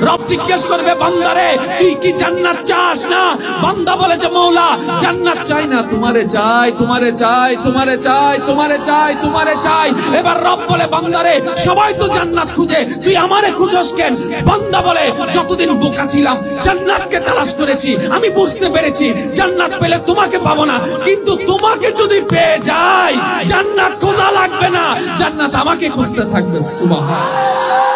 রব জিজ্ঞেস করবে বান্দারে তুই কি জান্নাত চাস না? বান্দা বলে যে মওলা জান্নাত চাই না, তোমারে চাই, তোমারে চাই, তোমারে চাই, তোমারে চাই, তোমারে চাই। এবার রব বলে বান্দারে সবাই তো জান্নাত খুঁজে, তুই আমারে খুঁজস কেন? বান্দা বলে যতদিন বোকা ছিলাম জান্নাতকে তালাশ করেছি, আমি বুঝতে পেরেছি জান্নাত পেলে তোমাকে পাবো না, কিন্তু তোমাকে যদি পেয়ে যাই জান্নাত খোঁজা লাগবে না, জান্নাত আমাকে খুঁজতে থাকবে। সুবহানাল্লাহ।